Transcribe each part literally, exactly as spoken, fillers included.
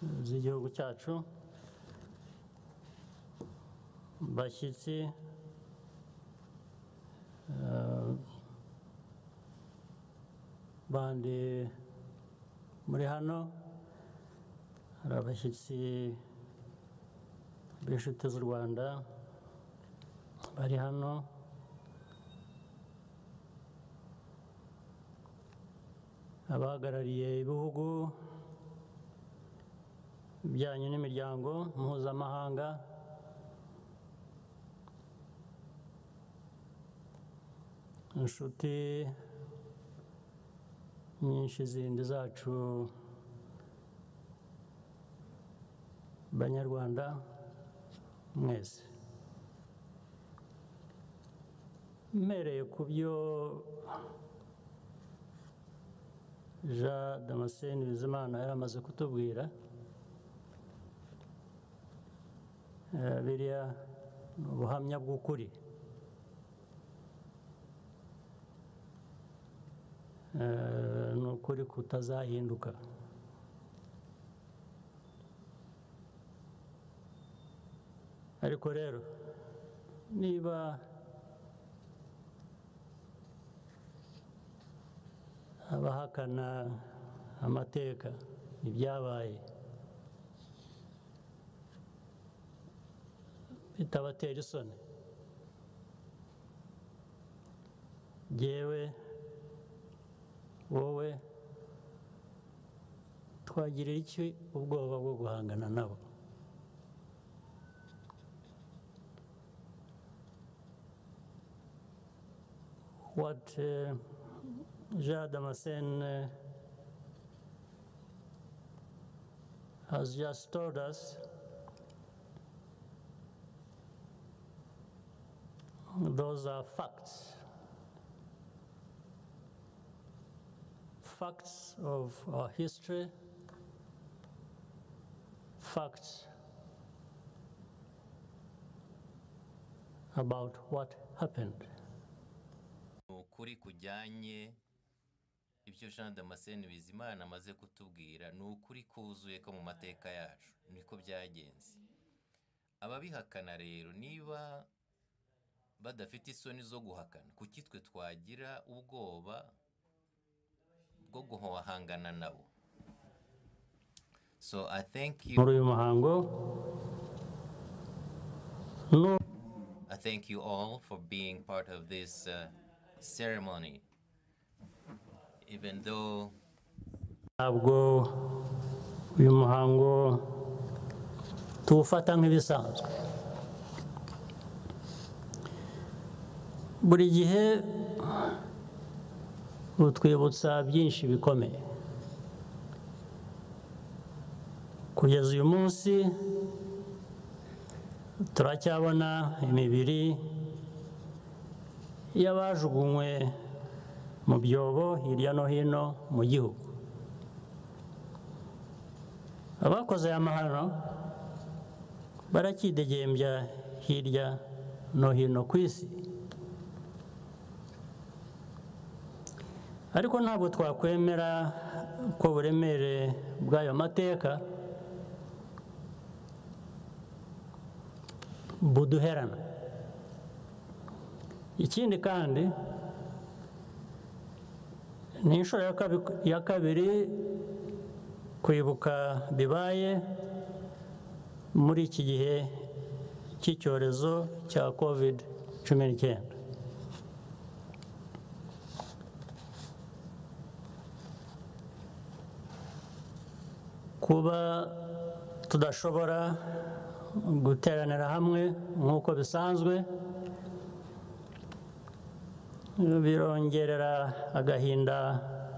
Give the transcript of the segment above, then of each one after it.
z'igihugu cyacu, bashyitsi, eh, bandi muri hano, hari abashyitsi b'inshuti z'u Rwanda bari hano, abahagarariye ibihugu byanyu n'imiryango mpuzamahanga, inshuti nyinshi zindi zacu banyarwanda mwese, mpereye ku byo Jean Damascene Bizimana yari amaze kutubwira, eh, biriya ni ubuhamya bw'ukuri, eh, ni ukuri kutazahinduka. Ariko rero niba abahakana amateka ibyabaye bitabatera isoni, jyewe wowe twagirira iki ubwoba bwo guhangana nabo? What uh, Jean Damascene uh, has just told us, those are facts. Facts of our history, facts about what happened. Ukuri kujyanye ibyo Jean Damascene Bizimana amaze kutubwira ni ukuri kuzuye ko mu mateka yacu niko byagenze. Ababihakana rero niba badafite isoni zo guhakana, kuki twe twagira ubwoba bwo guhangana nabo? So I thank you. Muri uyu muhango, no, I thank you all for being part of this uh, ceremony, even though ntabwo uyu muhango tuwufata nk'ibisanzwe. Buri gihe utwibutsa byinshi bikomeye. Kugeza uyu munsi turacyabona imibiri y'abajugunywe mu byobo hirya no hino mu gihugu. Abakoze aya mahano barakidegembya hirya no hino ku isi, ariko ntabwo twakwemera ko uburemere bw'ayo mateka buduherana. Ikindi kandi ni inshuro ya kabiri kwibuka bibaye muri iki gihe cy'icyorezo cya covid cumi n'icyenda. Kuba tudashobora guteranira hamwe nk'uko bisanzwe birongerera agahinda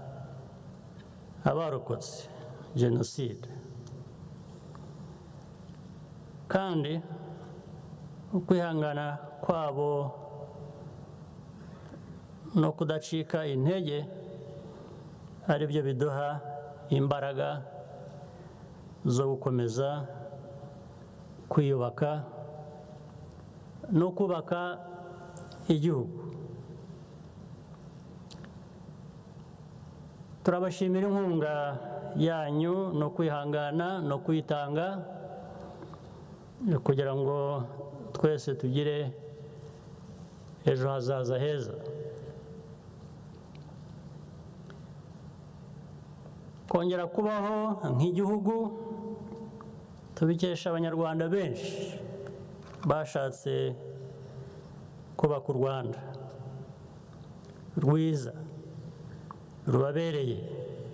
abarokotse jenoside, kandi ukwihangana kwabo no kudacika intege ari byo biduha imbaraga zo gukomeza kwiyubaka no kubaka igihugu. turabashimira inkunga yanyu no kwihangana no kwitanga kugira ngo twese tugire ejo hazaza heza. Kongera kubaho nk'igihugu tubikesha abanyarwanda benshi bashatse kubaka u Rwanda rwiza rubabereye,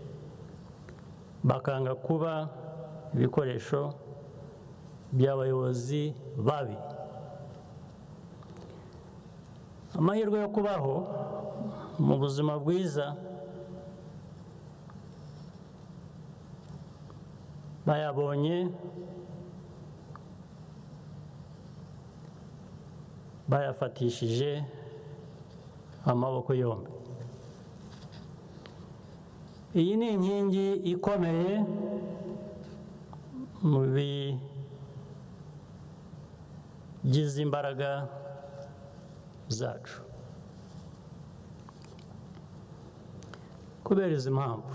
bakanga kuba ibikoresho by'abayobozi babi. Amahirwe yo kubaho mu buzima bwiza bayabonye bayafatishije amaboko yombi. Iyi ni inkingi ikomeye mu bigize imbaraga zacu. Kubera izi mpamvu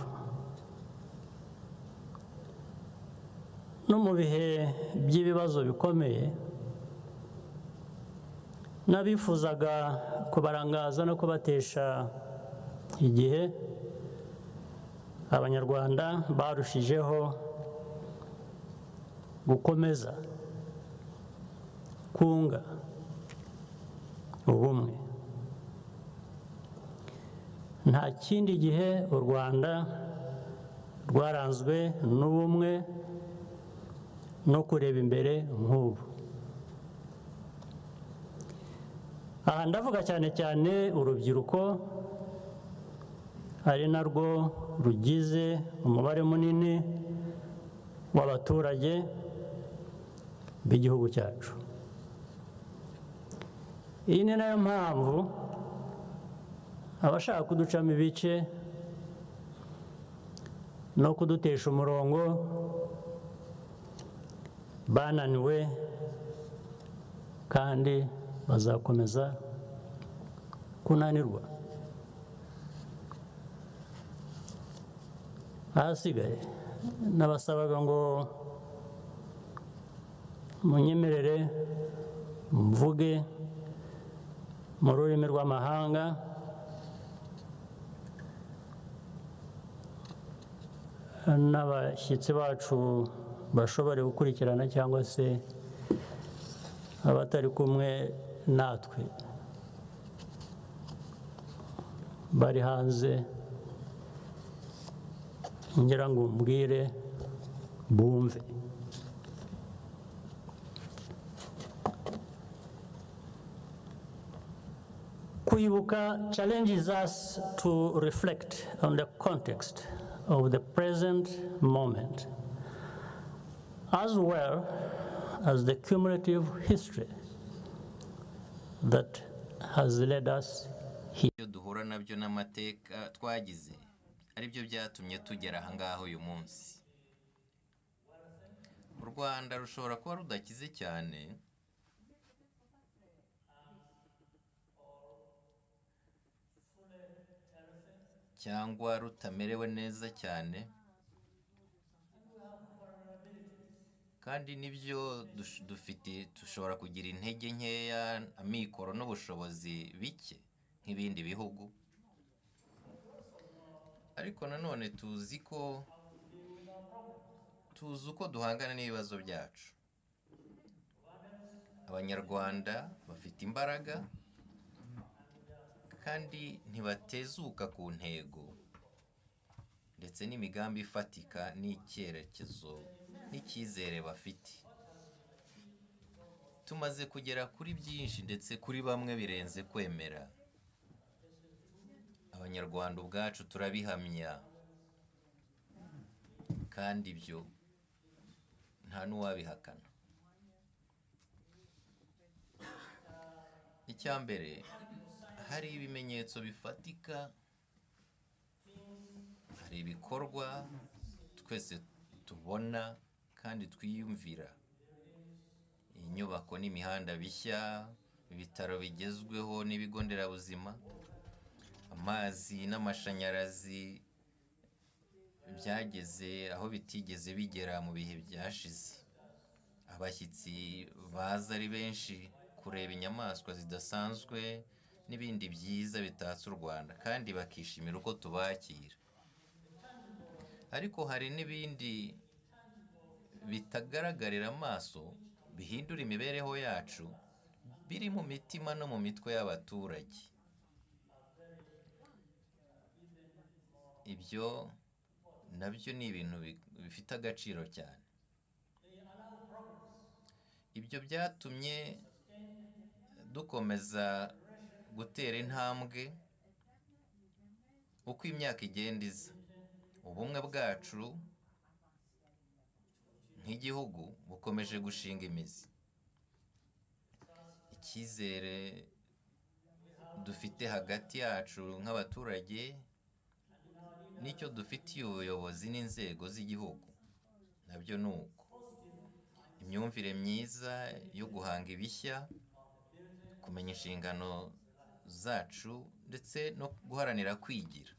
no mu bihe by'ibibazo bikomeye n'abifuzaga kubarangaza no kubatesha igihe, abanyarwanda barushijeho gukomeza kunga ubumwe. Nta kindi gihe u Rwanda rwaranzwe n'ubumwe no kureba imbere nk'ubu. Aha ndavuga cyane cyane urubyiruko, ari narwo rugize umubare munini w'abaturage b'igihugu cyacu. Iyi ni nayo mpamvu abashaka kuducamo ibice no kudutesha umurongo bananiwe kandi bazakomeza kunanirwa. Ahasigaye nabasabaga ngo munyemerere mvuge mu rurimi rw'amahanga n'abashyitsi bacu bashobore gukurikirana cyangwa se abatari kumwe natwe bari hanze, ngira ngo mbwire bumve. Kwibuka challenges us to reflect on the context of the present moment, as well as the cumulative history that has led us here. Duhura nabyo n'amateka twagize ari byo byatumye tugera aha ngaha uyu munsi. U Rwanda rushobora kuba rudakize cyane, cyangwa rutamerewe neza cyane, kandi nibyo dufite dushobora kugira intege nkeya, amikoro n'ubushobozi bike nk'ibindi bihugu, ariko nanone tuzi ko tuzi uko duhangana n'ibibazo byacu. Abanyarwanda bafite imbaraga kandi ntibatezuka ku ntego ndetse n'imigambi ifatika n'icyerekezo n'icyizere bafite. Tumaze kugera kuri byinshi ndetse kuri bamwe birenze kwemera. Abanyarwanda ubwacu turabihamya, kandi ibyo nta n'uwabihakana. Icyambere, hari ibimenyetso bifatika, hari ibikorwa twese tubona kandi twiyumvira. Inyubako n'imihanda bishya, ibitaro bigezweho n'ibigo nderabuzima, amazi n'amashanyarazi byageze aho bitigeze bigera mu bihe byashize. Abashyitsi baza ari benshi kureba inyamaswa zidasanzwe n'ibindi byiza bitatse u Rwanda, kandi bakishimira uko tubakira. Ariko hari n'ibindi bitagaragarira amaso bihindura imibereho yacu, biri mu mitima no mu mitwe y'abaturage. Ibyo nabyo ni ibintu bifite agaciro cyane. Ibyo byatumye dukomeza gutera intambwe uko imyaka igenda iza. Ubumwe bwacu nk'igihugu bukomeje gushinga imizi. Icyizere dufite hagati yacu nk'abaturage n'icyo dufitiye ubuyobozi n'inzego z'igihugu nabyo ni uko. Imyumvire myiza yo guhanga ibishya, kumenya inshingano zacu ndetse no guharanira kwigira.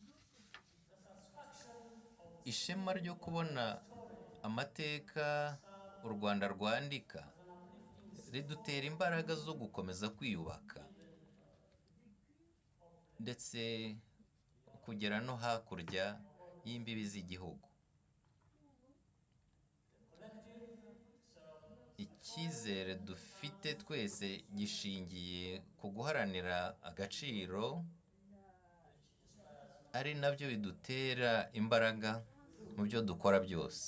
Ishema ryo kubona amateka u Rwanda rwandika ridutera imbaraga zo gukomeza kwiyubaka ndetse kugera no hakurya y'imbibi z'igihugu. Icyizere dufite twese gishingiye ku guharanira agaciro, ari nabyo bidutera imbaraga mu byo dukora byose.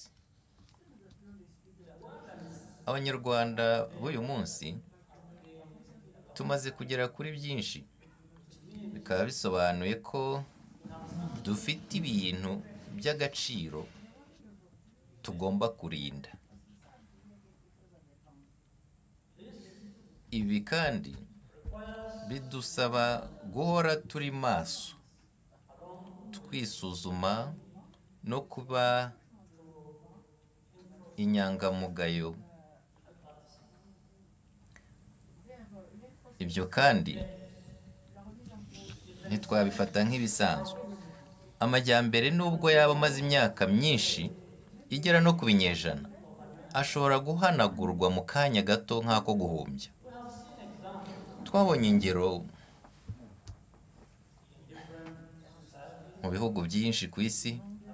Abanyarwanda b'uyu munsi tumaze kugera kuri byinshi, bikaba bisobanuye ko dufite ibintu by'agaciro tugomba kurinda. Ibi kandi bidusaba guhora turi maso, twisuzuma no kuba inyangamugayo. Ibyo kandi ntitwabifata nk'ibisanzwe. Amajyambere nubwo yaba amaze imyaka myinshi igera no ku binyejana, ashobora guhanagurwa mu kanya gato nk'ako guhumbya. Twabonye ingero mu bihugu byinshi ku isi,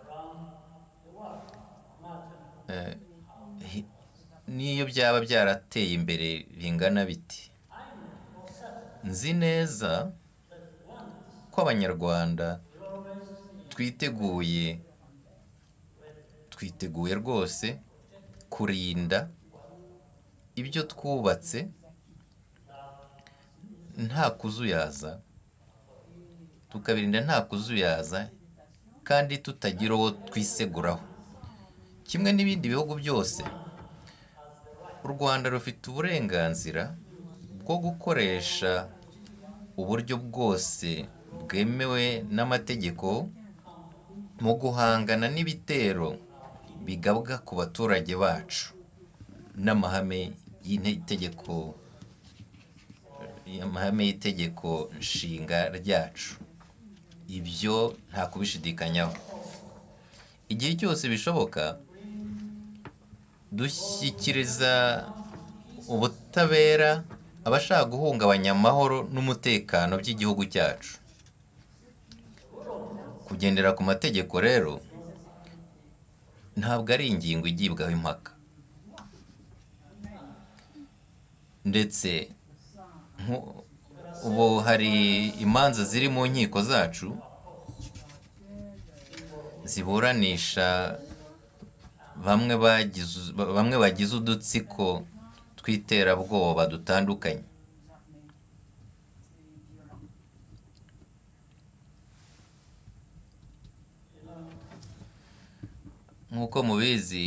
n'iyo byaba byarateye imbere bingana biti. Nzi neza ko Abanyarwanda twiteguye twiteguye rwose kurinda ibyo twubatse nta kuzuyaza, tukabirinda nta kuzuyaza kandi tutagira uwo twiseguraho. Kimwe n'ibindi bihugu byose, u Rwanda rufite uburenganzira bwo gukoresha uburyo bwose bwemewe n'amategeko mu guhangana n'ibitero bigabwa ku baturage bacu n'amahame y'itegeko amahame y'itegeko nshinga ryacu. Ibyo nta kubishidikanyaho. Igihe cyose bishoboka, dushyikiriza ubutabera abashaka guhungabanya amahoro n'umutekano by'igihugu cyacu. Kugendera ku mategeko rero ntabwo ari ingingo igibwaho impaka, ndetse ubu hari imanza ziri mu nkiko zacu ziburanisha bamwe bagize bamwe bagize udutsiko tw'iterabwoba dutandukanye. Nk'uko mubizi,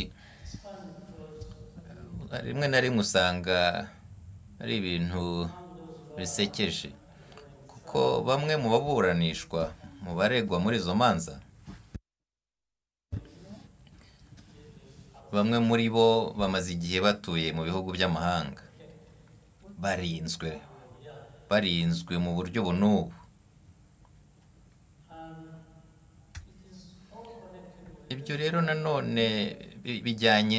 rimwe na rimwe usanga ari ibintu bisekeje, kuko bamwe mu baburanishwa mu baregwa muri izo manza, bamwe muri bo bamaze igihe batuye mu bihugu by'amahanga, barinzwe barinzwe mu buryo ubu n'ubu. ibyo rero nanone bi- bijyanye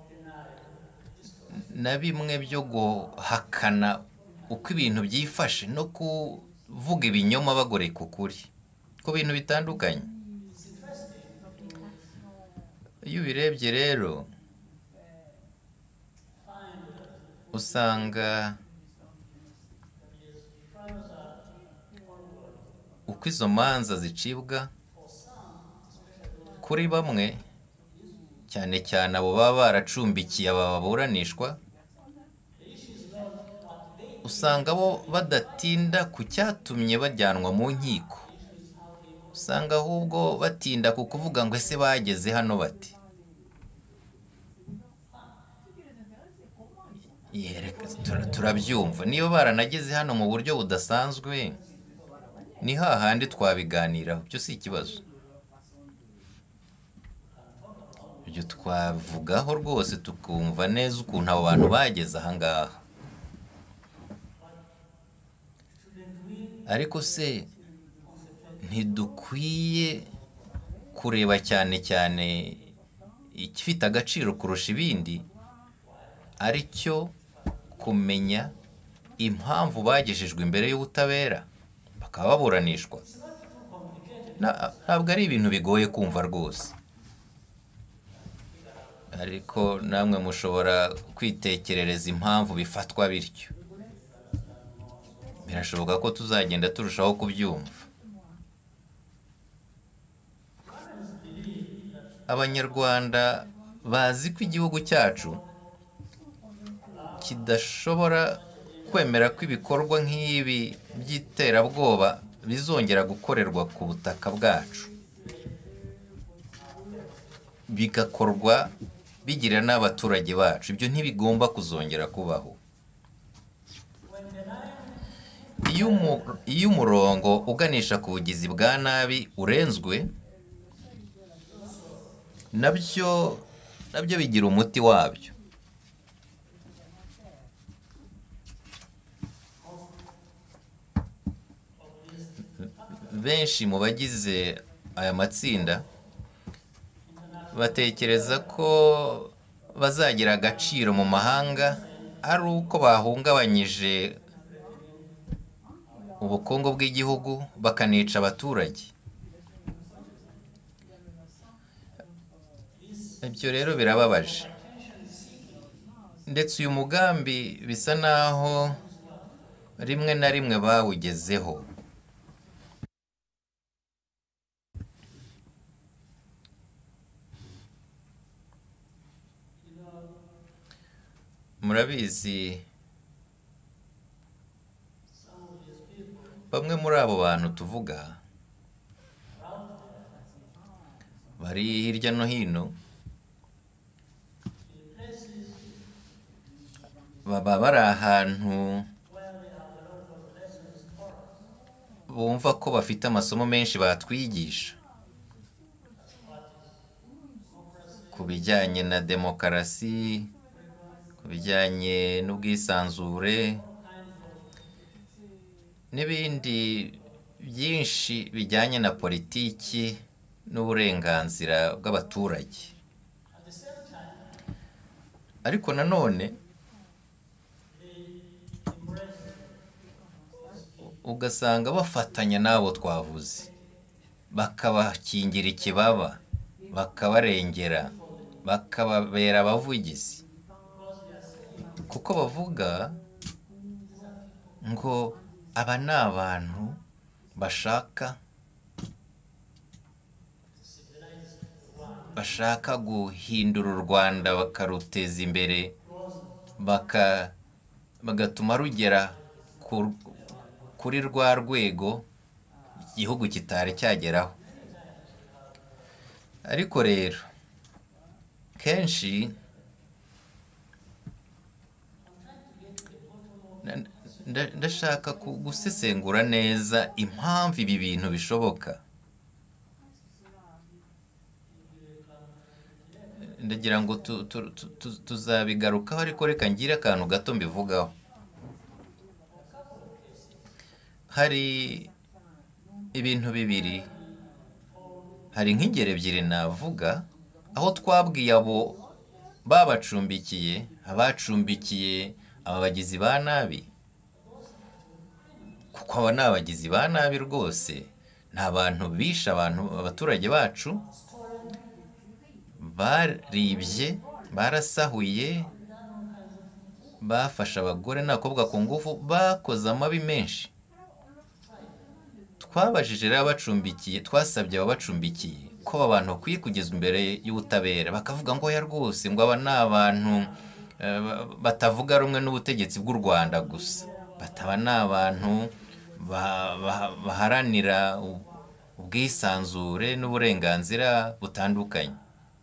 na bimwe byo guhakana uko ibintu byifashe no kuvuga ibinyoma bagoreka ukuri ku bintu bitandukanye. Iyo ubirebye rero usanga uko izo manza zicibwa kuri bamwe, cyane cyane abo baba baracumbikiye aba baburanishwa, usanga bo badatinda ku cyatumye bajyanwa mu nkiko, usanga ahubwo batinda ku kuvuga ngo ese bageze hano bati. Yereka tura- turabyumva niba baranageze hano mu buryo budasanzwe, ni hahandi twabiganiraho, byo si ikibazo. Ibyo twavugaho rwose tukumva neza ukuntu abo bantu bageze ahangaha. Ariko se ntidukwiye kureba cyane cyane igifite agaciro kurusha ibindi, ari cyo kumenya impamvu bagejejwe imbere y'ubutabera bakaba baburanishwa? Na- ntabwo ari ibintu bigoye kumva rwose, ariko namwe mushobora kwitekerereza impamvu bifatwa bityo. Birashoboka ko tuzagenda turushaho kubyumva. Abanyarwanda bazi ko igihugu cyacu kidashobora kwemera ko ibikorwa nk'ibi by'iterabwoba bizongera gukorerwa ku butaka bwacu, bigakorwa bigirira n'abaturage bacu. Ibyo ntibigomba kuzongera kubaho. Iyo umu- iyo umurongo uganisha ku bugizi bwa nabi urenzwe, nabyo nabyo bigira umuti wabyo. Benshi mu bagize aya matsinda batekereza ko bazagira agaciro mu mahanga ari uko bahungabanyije ubukungu bw'igihugu bakanica abaturage. Ibyo rero birababaje, ndetse uyu mugambi bisa naho rimwe na rimwe bawugezeho. Murabizi, bamwe muri abo bantu tuvuga bari hirya no hino, baba bari ahantu bumva ko bafite amasomo menshi batwigisha ku bijyanye na demokarasi, ku bijyanye n'ubwisanzure n'ibindi byinshi bijyanye na politiki n'uburenganzira bw'abaturage. Ariko nanone ugasanga bafatanya n'abo twavuze, bakabakingira ikibaba, bakabarengera, bakababera abavugizi, kuko bavuga ngo aba ni abantu bashaka bashaka guhindura u Rwanda bakaruteza imbere, baka bagatuma rugera ku- kuri rwa rwego igihugu kitari cyageraho. Ariko rero kenshi na- nda- ndashaka ku- gusesengura neza impamvu ibi bintu bishoboka. Ndagira ngo tu- tu- tu- tu- tuzabigarukaho, ariko reka ngire akantu gato mbivugaho. Hari ibintu bibiri hari nk'ingero ebyiri navuga aho twabwiye abo babacumbikiye abacumbikiye aba bagizi ba nabi, kuko aba ni abagizi ba nabi rwose, ni abantu bishe abantu abaturage bacu, baribye, barasahuye, bafashe abagore n'abakobwa ku ngufu, bakoze amabi menshi. Twabajije rero abacumbikiye, twasabye ababacumbikiye ko aba bantu bakwiye kugezwa imbere y'ubutabera, bakavuga ngo oya rwose, ngo aba ni abantu batavuga rumwe n'ubutegetsi bw'u Rwanda gusa, bataba ni abantu baharanira ubwisanzure n'uburenganzira butandukanye.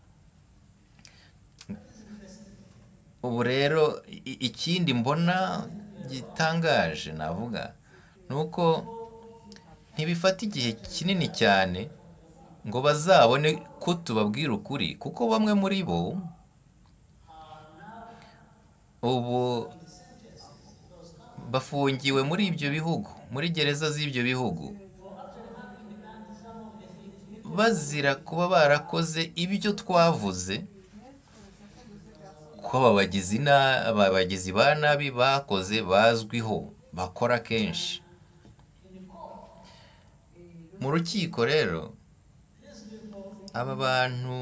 Ubu rero ikindi mbona gitangaje navuga ni uko ntibifata igihe kinini cyane ngo bazabone ko tubabwira ukuri, kuko bamwe muri bo ubu bafungiwe muri ibyo bihugu, muri gereza z'ibyo bihugu, bazira kuba barakoze ibyo twavuze ko aba bagizi ba nabi bakoze, bazwiho, bakora kenshi. Mu rukiko rero aba bantu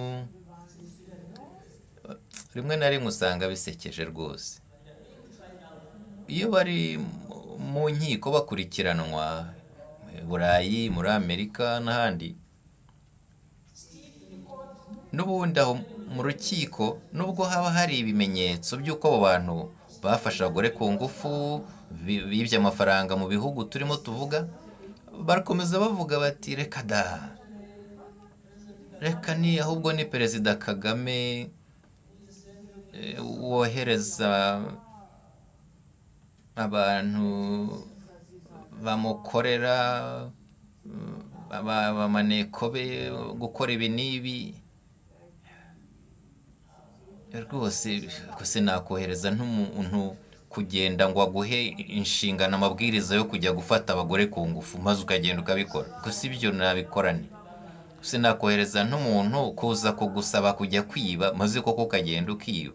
rimwe na rimwe usanga bisekeje rwose. Iyo bari mu nkiko bakurikiranwa i Burayi, muri Amerika n'ahandi, n'ubundi aho mu rukiko nubwo haba hari ibimenyetso by'uko abo bantu bafashe abagore ku ngufu, bibye amafaranga mu bihugu turimo tuvuga, barakomeza bavuga bati reka da, reka ni ahubwo ni Perezida Kagame wohereza abantu bamukorera, abamaneko be gukora ibi n'ibi. Rwose gusa nakohereza n'umuntu kugenda ngo aguhe inshingano, amabwiriza yo kujya gufata abagore ku ngufu, maze ukagenda ukabikora. Gusa ibyo nabikorane. Gusa nakohereza n'umuntu kuza kugusaba kujya kwiba, maze koko ukagenda ukiba.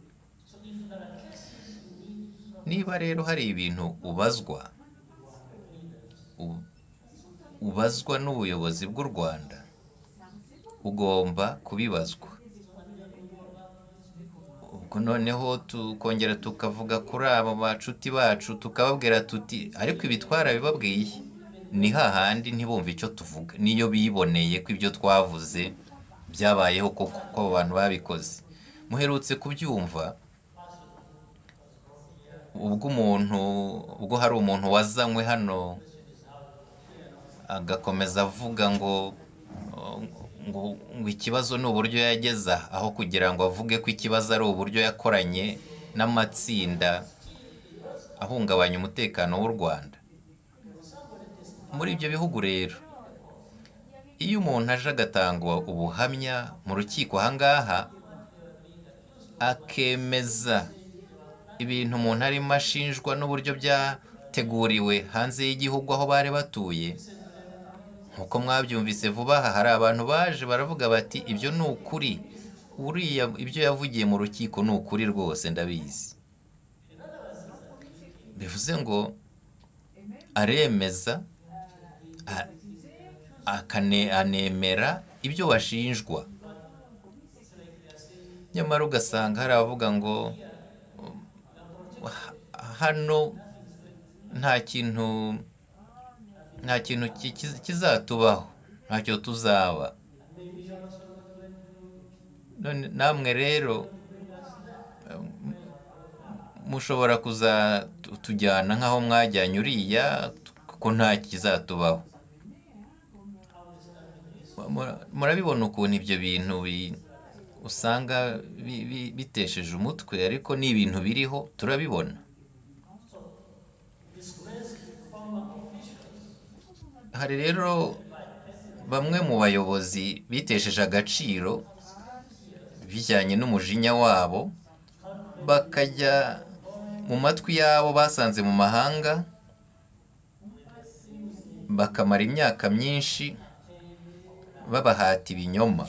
Niba rero hari ibintu ubazwa ubazwa n'ubuyobozi bw'u Rwanda, ugomba kubibazwa. Ubwo noneho tukongera tukavuga kuri abo bacuti bacu, tukababwira tuti ariko ibi twarabibabwiye, ni hahandi ntibumve icyo tuvuga, niyo biboneye ko ibyo twavuze byabayeho koko ko abo bantu babikoze. Muherutse kubyumva ubwo umuntu ubwo hari umuntu wazanywe hano agakomeza avuga ngo ngo ngo ikibazo ni uburyo yageza aho kugira ngo avuge ko ikibazo ari uburyo yakoranye n'amatsinda ahungabanya umutekano w'u Rwanda. Muri ibyo bihugu rero, iyo umuntu aje agatanga ubuhamya mu rukiko ahangaha, akemeza ibintu umuntu arimo ashinjwa n'uburyo byateguriwe hanze y'igihugu aho bari batuye, nkuko mwabyumvise vuba aha, hari abantu baje baravuga bati ibyo ni ukuri, uriya ibyo yavugiye mu rukiko ni ukuri rwose ndabizi. Bivuze ngo aremeza, akanemera ibyo bashinjwa. Nyamara ugasanga hari abavuga ngo hano nta kintu nta kintu kizatubaho, ntacyo tuzaba. Namwe rero mushobora kuzatujyana nk'aho mwajyanye uriya, ko nta kizatubaho. Murabibona ukuntu ibyo bintu usanga bitesheje umutwe, ariko ni ibintu biriho, turabibona. Hari rero bamwe mu bayobozi bitesheje agaciro bijyanye n'umujinya wabo, bakajya mu matwi yabo basanze mu mahanga, bakamara imyaka myinshi babahata ibinyoma.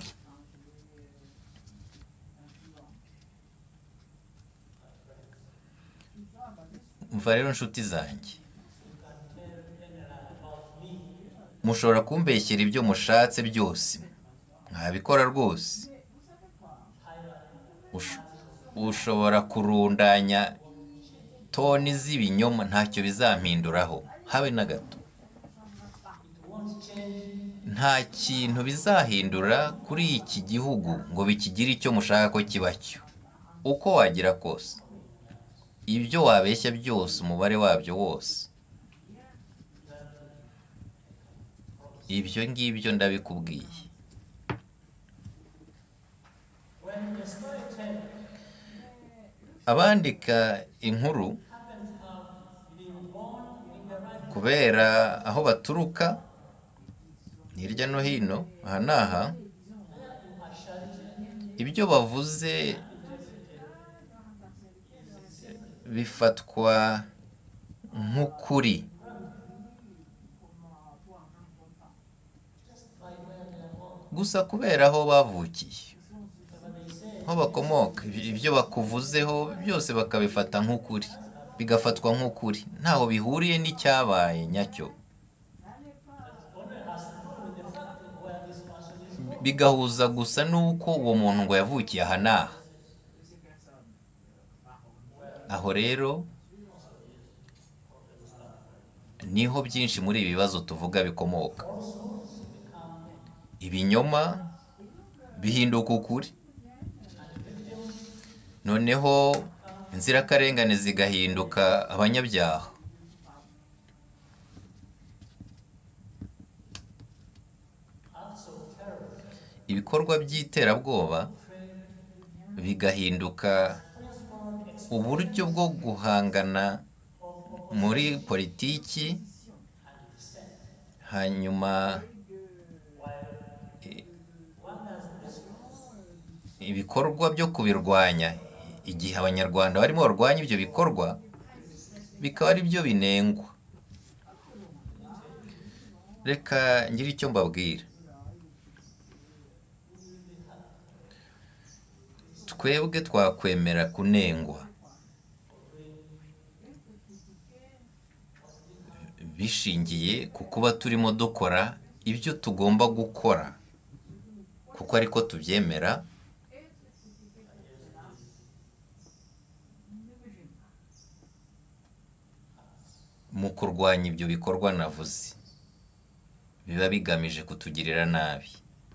Umva rero nshuti zanjye, mushobora kumbeshyera ibyo mushatse byose, mwabikora rwose. Ush- ushobora kurundanya toni z'ibinyoma, ntacyo bizampinduraho habe na gato. Nta kintu bizahindura kuri iki gihugu ngo bikigire icyo mushaka ko kiba cyo, uko wagira kose. Ibyo wabeshya byose, umubare wabyo wose, ibyo ngibyo ndabikubwiye. Abandika inkuru kubera aho baturuka hirya no hino aha n'aha, ibyo bavuze bifatwa nk'ukuri. Gusa kubera aho bavukiye, aho bakomoka, ibyo bakuvuzeho byose bakabifata nk'ukuri, bigafatwa nk'ukuri, ntaho bihuriye n'icyabaye nyacyo, bigahuza gusa n'uko uwo muntu ngo yavukiye aha n'aha. Aho rero niho byinshi muri ibi bibazo tuvuga bikomoka. Ibinyoma bihinduka ukuri, noneho inzirakarengane zigahinduka abanyabyaha. Ibikorwa by'iterabwoba bigahinduka uburyo bwo guhangana muri politiki, hanyuma ibikorwa byo kubirwanya, igihe abanyarwanda barimo barwanya ibyo bikorwa, bikaba ari byo binengwa. Reka ngire icyo mbabwira. Twebwe twakwemera kunengwa bishingiye ku kuba turimo dukora ibyo tugomba gukora, kuko ariko tubyemera, mu kurwanya ibyo bikorwa navuze biba bigamije kutugirira nabi.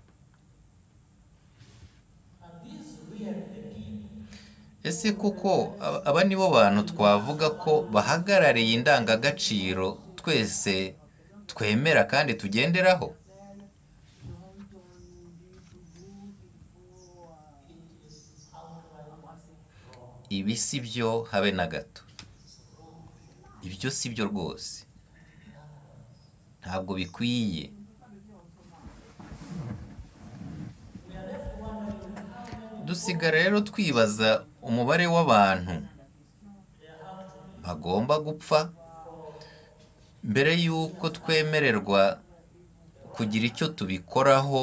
Ese kuko aba nibo bantu twavuga ko bahagarariye indangagaciro twese twemera kandi tugenderaho? Ibi si byo habe na gato. Ibyo si byo rwose, ntabwo bikwiye. Dusigara rero twibaza umubare w'abantu bagomba gupfa mbere y'uko twemererwa kugira icyo tubikoraho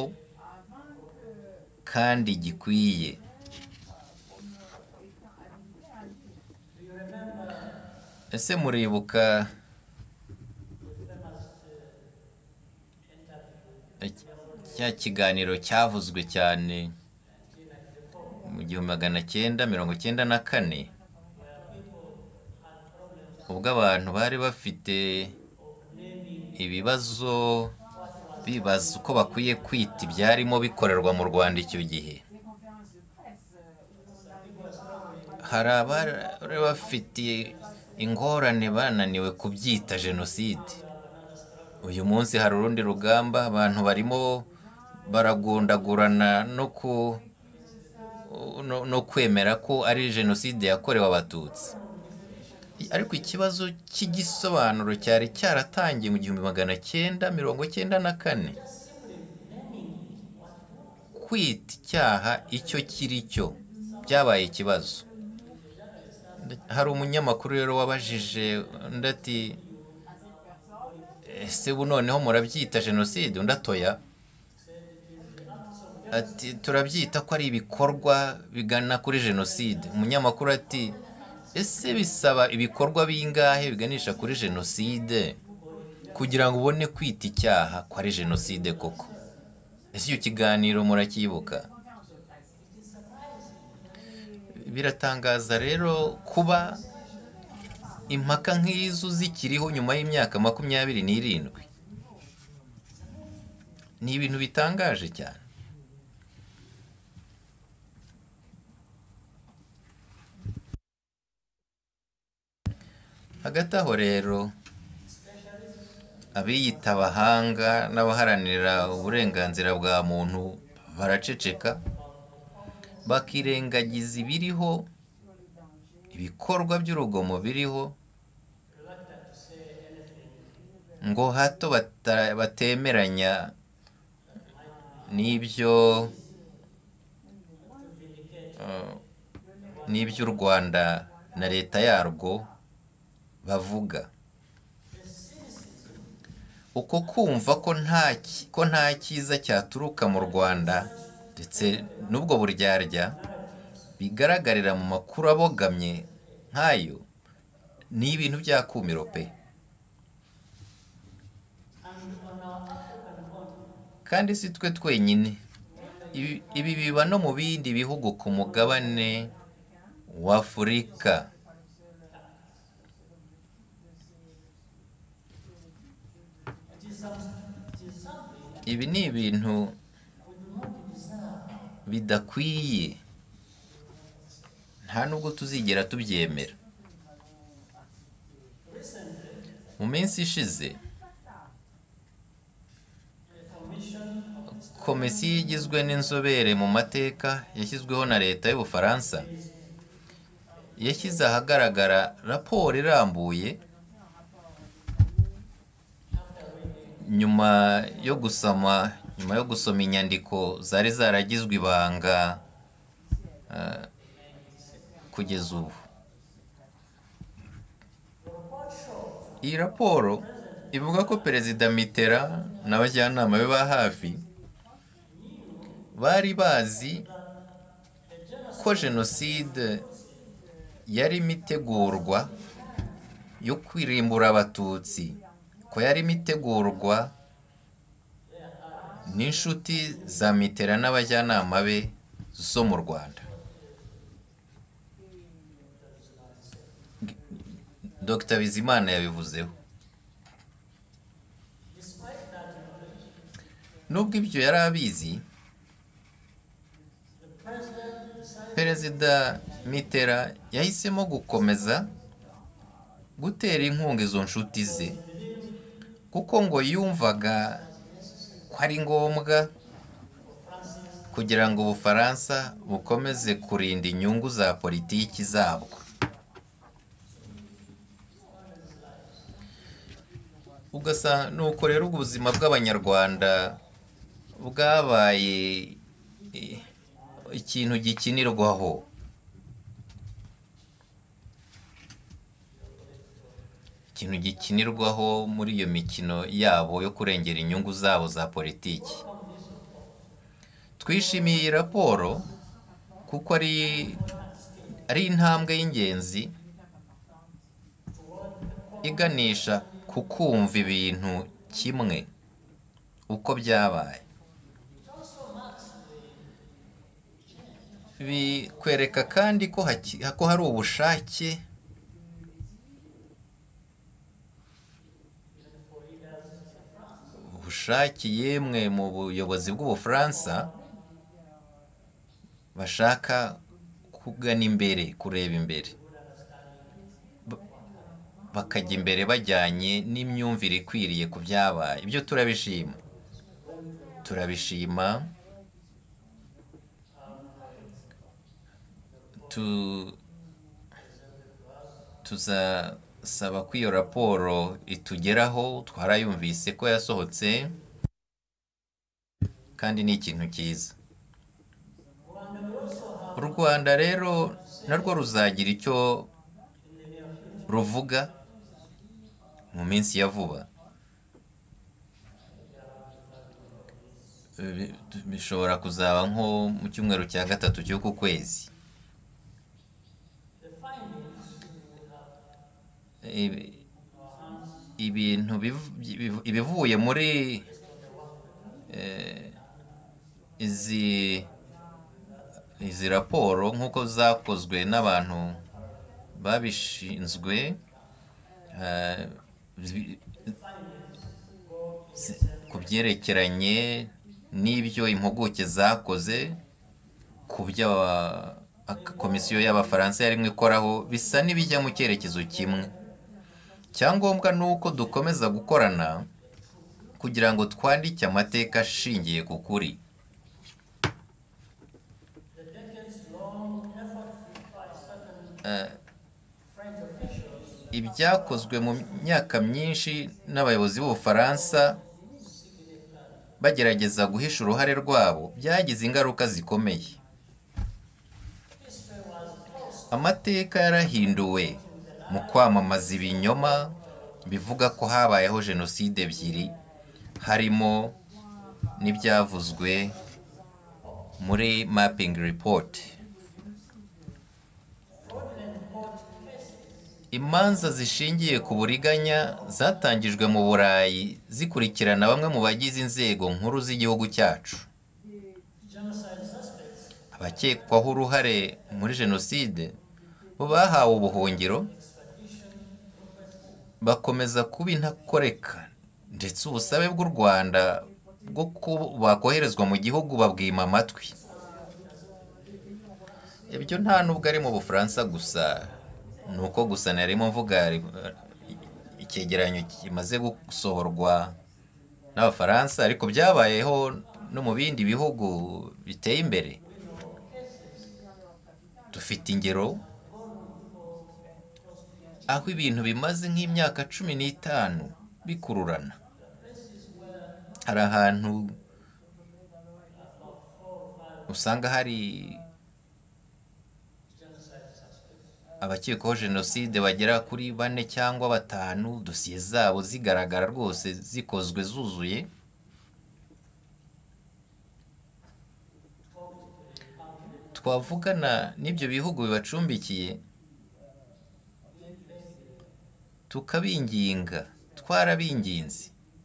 kandi gikwiye. Ese muribuka cya kiganiro cyavuzwe cyane mu gihumbi magana cyenda mirongo cyenda na kane, ubwo abantu bari bafite ibibazo bibaza uko bakwiye kwita ibyarimo bikorerwa mu Rwanda icyo gihe? Hari abari bafite ingorane bananiwe kubyita jenoside. Uyu munsi hari urundi rugamba, abantu barimo baragundagurana no ku no kwemera ko ari jenoside yakorewe Abatutsi. Ariko ikibazo cy'igisobanuro cyari cyaratangiye mu gihumbi magana cyenda mirongo cyenda na kane. Kwita icyaha icyo kiri cyo byabaye ikibazo. Hari umunyamakuru rero wabajije undi ati, ese ubu noneho murabyita jenoside? Undi atoya. ati turabyita ko ari ibikorwa bigana kuri jenoside. Umunyamakuru ati ese bisaba ibikorwa bingahe biganisha kuri jenoside kugira ngo ubone kwita icyaha ko ari jenoside koko? Ese icyo kiganiro murakibuka? Biratangaza rero kuba impaka nk'izo zikiriho nyuma y'imyaka makumyabiri n'irindwi. Ni ibintu bitangaje cyane. Hagati aho rero abiyita abahanga n'abaharanira uburenganzira bwa muntu baraceceka, bakirengagiza ibiriho, ibikorwa by'urugomo biriho, ngo hato batemeranya n'ibyo n'ibyo u Rwanda na leta yarwo bavuga. Uko kumva ko nta ko nta cyiza cyaturuka mu Rwanda ndetse n'ubwo buryarya bigaragarira mu makuru abogamye nk'ayo, ni ibintu byakumiro pe. Kandi si twe twenyine, ibi biba no mu bindi bihugu ku mugabane w'Afurika. Ibi ni ibintu bidakwiye, nta nubwo tuzigera tubyemera. Mu minsi ishize, komisiyo igizwe n'inzobere mu mateka yashyizweho na leta y'Ubufaransa yashyize ahagaragara raporo irambuye nyuma yo gusoma nyuma yo gusoma inyandiko zari zaragizwe ibanga uh, kugeza ubu. Iyi raporo ivuga ko Perezida Mitterrand n'abajyanama be ba hafi bari bazi ko jenoside yari imitegurwa yo kwirimbura Abatutsi, ko yari imitegurwa n'inshuti za Mitterrand n'abajyanama be zo mu Rwanda. Dr Bizimana yabivuzeho. Nubwo ibyo yari abizi, Perezida Mitterrand yahisemo gukomeza gutera inkunga izo nshuti ze, kuko ngo yumvaga ko ari ngombwa kugira ngo Ubufaransa bukomeze kurinda inyungu za politiki zabwo. Ugasa nuko rero ubuzima bw'Abanyarwanda bwabaye ikintu gikinirwaho. Ikintu gikinirwaho muri iyo mikino yabo yo kurengera inyungu zabo za politiki. Twishimiye iyi raporo kuko ari ari intambwe y'ingenzi iganisha ku kumva ibintu kimwe uko byabaye. Bikwereka kandi ko ko hari ubushake ubushake yemwe mu buyobozi bw'Ubufaransa bashaka kugana imbere, kureba imbere, bakajya imbere bajyanye n'imyumvire ikwiriye ku byabaye. Ibyo turabishima turabishima tu tuzasaba ko iyo raporo itugeraho. Twarayumvise ko yasohotse kandi ni ikintu cyiza. U Rwanda rero narwo ruzagira icyo ruvuga mu minsi ya vuba. bi- bishobora kuzaba nko mu cyumweru cya gatatu cy'uku kwezi. Ibi- ibintu biv- biv- ibivuye muri izi izi raporo nk'uko zakozwe n'abantu babishinzwe, eh, zi- zi- ku byerekeranye n'ibyo impuguke zakoze ku byo aba- aka- komisiyo y'abafaransa yarimo ikoraho, bisa n'ibijya mu cyerekezo kimwe. Icyangombwa ni uko dukomeza gukorana kugira ngo twandike amateka ashingiye ku kuri. Ibyakozwe mu myaka myinshi n'abayobozi b'Ubufaransa bagerageza guhisha uruhare rwabo byagize ingaruka zikomeye. Amateka yarahinduwe mu kwamamaza ibinyoma bivuga ko habayeho jenoside ebyiri, harimo n'ibyavuzwe muri mapping report. Imanza zishingiye ku buriganya zatangijwe mu Burayi zikurikirana bamwe mu bagize inzego nkuru z'igihugu cyacu. Abakekwaho uruhare muri jenoside bo bahawe ubuhungiro, bakomeza kuba intakoreka, ndetse ubusabe bw'u Rwanda bwo ko bakoherezwa mu gihugu babwima amatwi. Ibyo nta nubwo ari mu Bufaransa gusa, ni uko gusa narimo mvuga icyegeranyo kimaze gusohorwa n'Abafaransa, ariko byabayeho no mu bindi bihugu biteye imbere. Dufite ingero aho ibintu bimaze nk'imyaka cumi n'itanu bikururana. Hari ahantu usanga hari abakekwaho jenoside bagera kuri bane cyangwa batanu, dosiye zabo zigaragara rwose zikozwe zuzuye. Twavugana n'ibyo bihugu bibacumbikiye tukabinginga, twarabinginze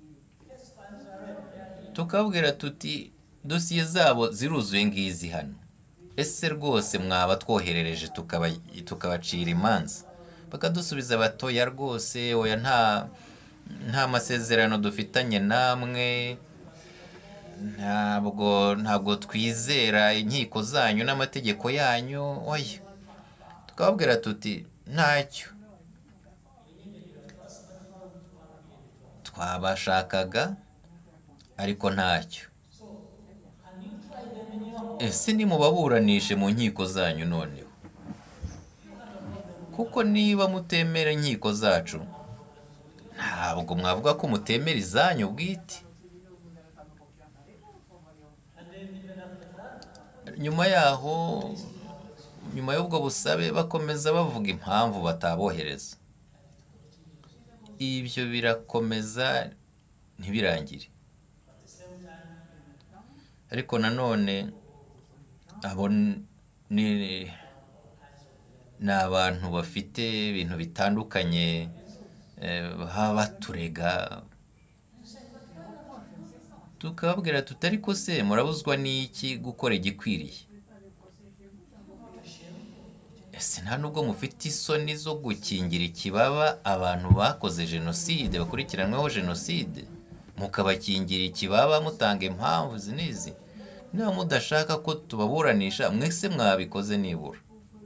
tukabwira tuti dosiye zabo ziruzuye ngizi hano, ese rwose mwaba twoherereje tukabacira imanza? Bakadusubiza batoya rwose, oya nta nta masezerano dufitanye namwe, ntabwo ntabwo twizera inkiko zanyu n'amategeko yanyu. Oya, tukababwira tuti ntacyo, twabashakaga ariko ntacyo. Ese nimubaburanishe mu nkiko zanyu noneho, kuko niba mutemera inkiko zacu ntabwo mwavuga ko mutemera izanyu bwite. Nyuma yaho, nyuma y'ubwo busabe, bakomeza bavuga impamvu batabohereza. Ibyo birakomeza ntibirangire. Ariko nanone abo ni ni abantu bafite ibintu bitandukanye baba baturega, tukababwira tutari ko se murabuzwa n'iki gukora igikwiriye? Ese nta nubwo mufite isoni zo gukingira ikibaba abantu bakoze jenoside, bakurikiranweho jenoside, mukabakingira ikibaba mutanga impamvu izi n'izi? Niba mudashaka ko tubaburanisha, mwese mwabikoze nibura.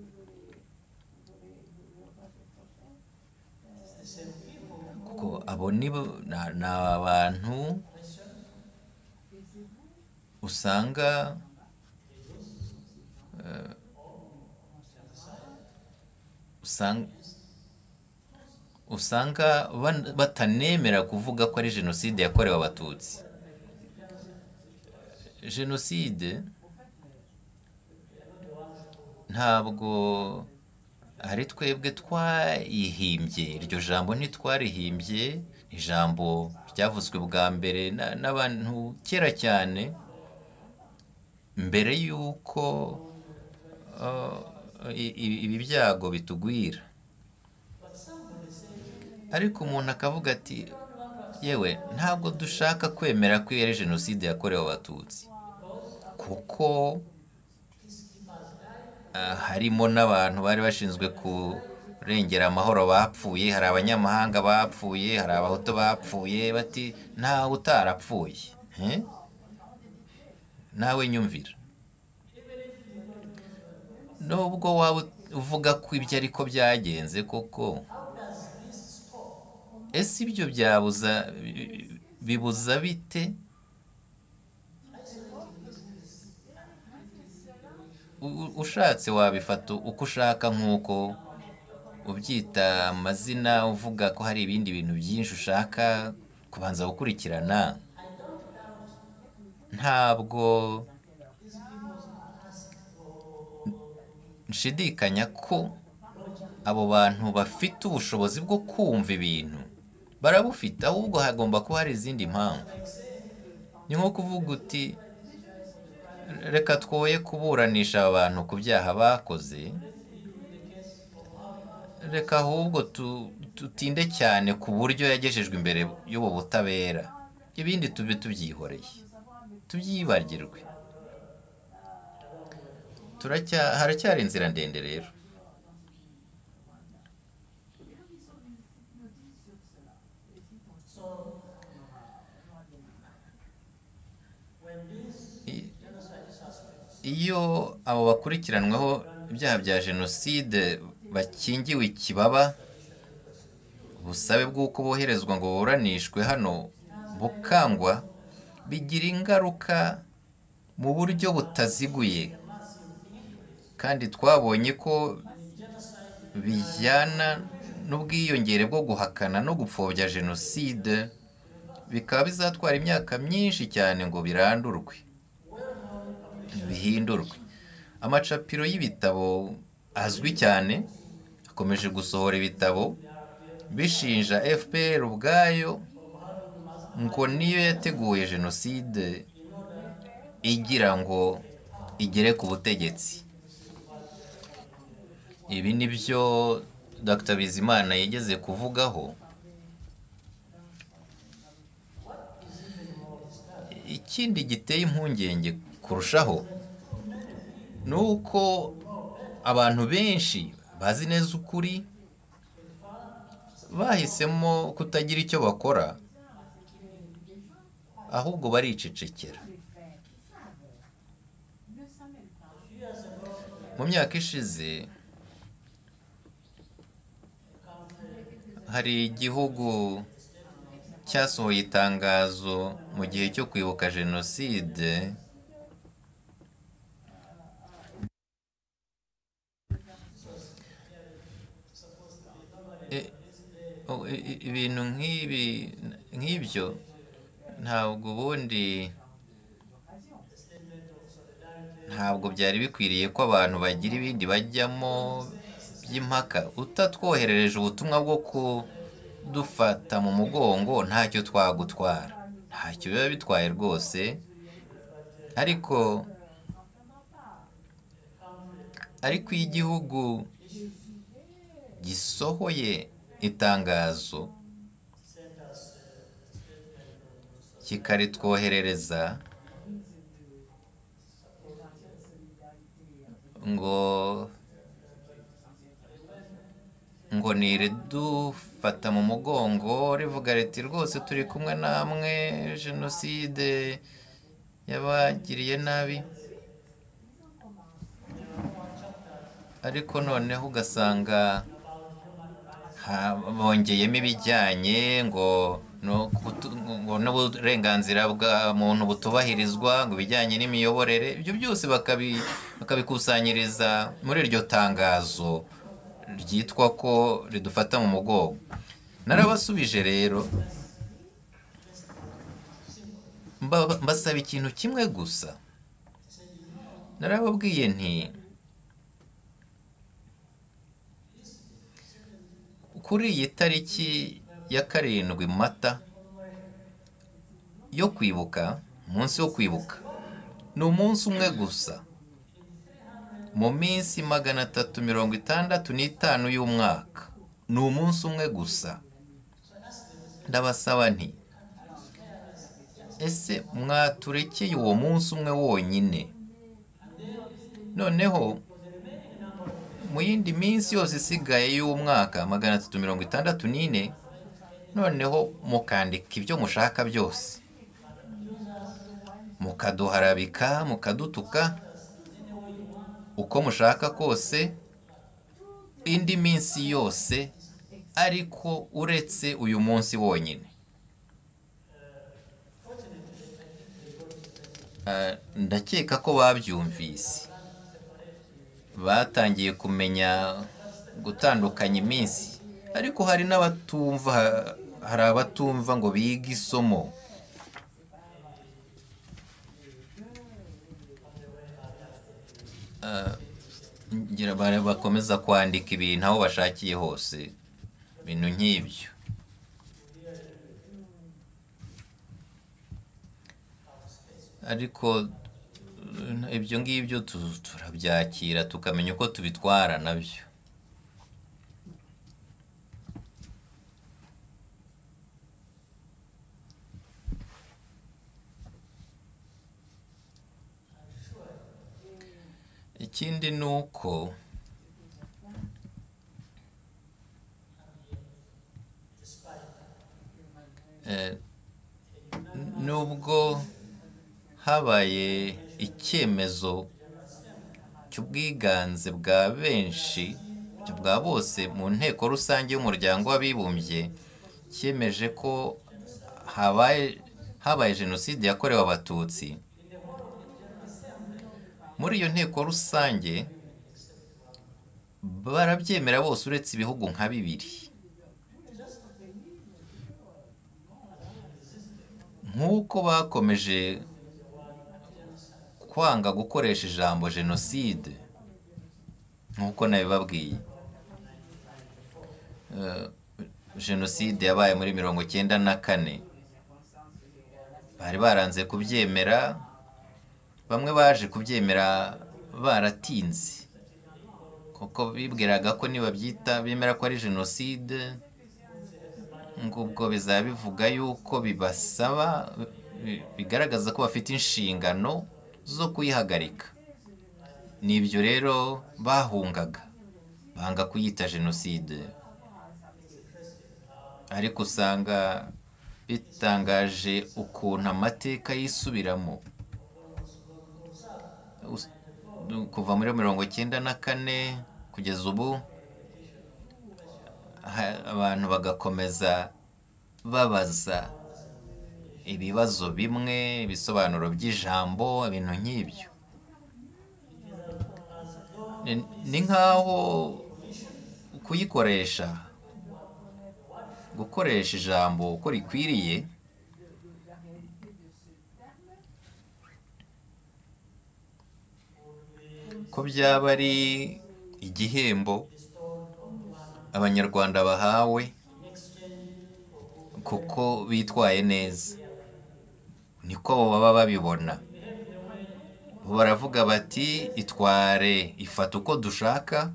Kuko abo ni abantu usanga usanga batanemera kuvuga ko ari jenoside yakorewe Abatutsi. Jenoside ntabwo ari twebwe twayihimbye, iryo jambo ntitwarihimbye, ijambo ryavuzwe bwa mbere n'abantu kera cyane mbere y'uko ibi byago bitugwira. Ariko umuntu akavuga ati yewe ntabwo dushaka kwemera ko iyo ari jenoside yakorewe abatutsi, kuko harimo n'abantu bari bashinzwe kurengera amahoro bapfuye, hari abanyamahanga bapfuye, hari abahutu bapfuye, bati ntawe utarapfuye. Nawe nyumvira, nubwo waba uvuga ko ibyo ariko byagenze koko, ese ibyo byabuza bibuza bite ushatse wabifata uko ushaka, nk'uko ubyita amazina, uvuga ko hari ibindi bintu byinshi ushaka kubanza gukurikirana. Ntabwo nshidikanya ko abo bantu bafite ubushobozi bwo kumva ibintu, barabufite, ahubwo hagomba kuba hari izindi mpamvu. Ni nko kuvuga uti reka twoye kuburanisha abantu ku byaha bakoze, reka ahubwo tutinde cyane ku buryo yagejejwe imbere y'ubu butabera, ibindi tube tubyihoreye, tubyibagirwe. Haracyari inzira ndende rero. Iyo abo bakurikiranweho ibyaha bya jenoside bakingiwe ikibaba, ubusabe bw'uko boherezwa ngo buranishwe hano bukangwa, bigira ingaruka mu buryo butaziguye, kandi twabonye ko bijyana n'ubwiyongere bwo guhakana no gupfobya jenoside, bikaba bizatwara imyaka myinshi cyane ngo birandurwe, bihindurwe. Amacapiro y'ibitabo azwi cyane akomeje gusohora ibitabo bishinja F P R ubwayo ngo niyo yateguye jenoside igira ngo igere ku butegetsi. Ibi ni byo Dr Bizimana yigeze kuvugaho. Ikindi giteye impungenge kurushaho ni uko abantu benshi bazi neza ukuri bahisemo kutagira icyo bakora, ahubwo baricecekera. Mu myaka ishize hari igihugu cyasohoye itangazo mu gihe cyo kwibuka jenoside ibintu nk'ibi nk'ibyo ntabwo ubundi ntabwo byari bikwiriye ko abantu bagira ibindi bajyamo by'impaka. Utatwoherereje ubutumwa bwo kudufata mu mugongo ntacyo twagutwara, ntacyo biba bitwaye rwose. Ariko ariko iyo igihugu gisohoye itangazo kikaritwoherereza ngo ngo niridufata mu mugongo rivuga riti rwose turi kumwe namwe, jenoside yabagiriye nabi, ariko noneho ugasanga bongeyemo ibijyanye ngo n'uburenganzira bwa muntu butubahirizwa, ngo ibijyanye n'imiyoborere, ibyo byose bakabikusanyiriza muri iryo tangazo ryitwa ko ridufata mu mugongo. Narabasubije rero mbasaba ikintu kimwe gusa. Narababwiye nti kuri iyi tariki ya karindwi Mata yo kwibuka, umunsi wo kwibuka, ni umunsi umwe gusa mu minsi magana atatu mirongo itandatu n'itanu y'umwaka. Ni umunsi umwe gusa. Ndabasaba nti ese mwaturekeye uwo munsi umwe wonyine, noneho mu yindi minsi yose isigaye y'umwaka magana atatu mirongo itandatu n'ine, noneho mukandika ibyo mushaka byose, mukaduharabika, mukadutuka uko mushaka kose indi minsi yose, ariko uretse uyu munsi wonyine. Ndakeka ko babyumvise, batangiye kumenya gutandukanya iminsi, ariko hari n'abatumva, hari abatumva ngo bige isomo. ngira bakomeza kwandika ibintu aho bashakiye hose, ibintu nk'ibyo. Ariko ibyo ngibyo turabyakira tukamenya uko tubitwara nabyo. Ikindi ni uko nubwo habaye icyemezo cy'ubwiganze bwa benshi, bwa bose mu nteko rusange y'umuryango w'abibumbye, cyemeje ko habaye habaye jenoside yakorewe abatutsi, muri iyo nteko rusange barabyemera bose uretse ibihugu nka bibiri. Nk'uko bakomeje kwanga gukoresha ijambo jenoside, nk'uko nabibabwiye, jenoside yabaye muri mirongo icyenda na kane, bari baranze kubyemera. Bamwe baje kubyemera baratinze, kuko bibwiraga ko nibabyita bemera ko ari jenoside, ngubwo bizaba bivuga yuko bibasaba, bigaragaza ko bafite inshingano zo kuyihagarika. N'ibyo rero bahungaga, banga kuyita jenoside. Ariko usanga bitangaje ukuntu amateka yisubiramo. Kuva muri mirongo icyenda na kane kugeza ubu, abantu bagakomeza babaza ibibazo bimwe, ibisobanuro by'ijambo, ibintu nk'ibyo. Ni nk'aho kuyikoresha, gukoresha ijambo uko rikwiriye, ko byaba ari igihembo abanyarwanda bahawe kuko bitwaye neza. Niko baba babibona. Baravuga bati itware, ifata uko dushaka,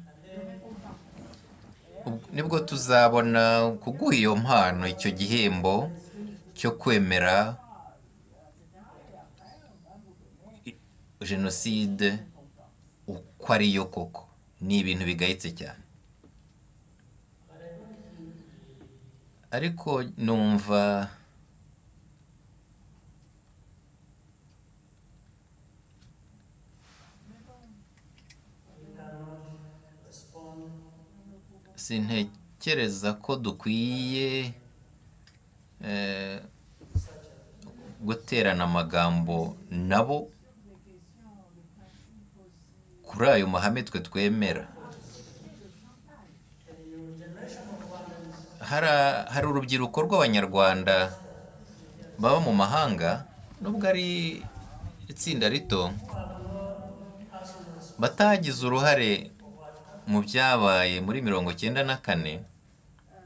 nibwo tuzabona kuguha iyo mpano, icyo gihembo cyo kwemera jenoside uko ariyo koko. Ni ibintu bigayitse cyane. Ariko numva sintekereza ko dukwiye guterana amagambo nabo kuri ayo mahame twe twemera. Hari urubyiruko rw'abanyarwanda baba mu mahanga, nubwo ari itsinda rito, batagize uruhare mu byabaye muri mirongo icyenda na kane,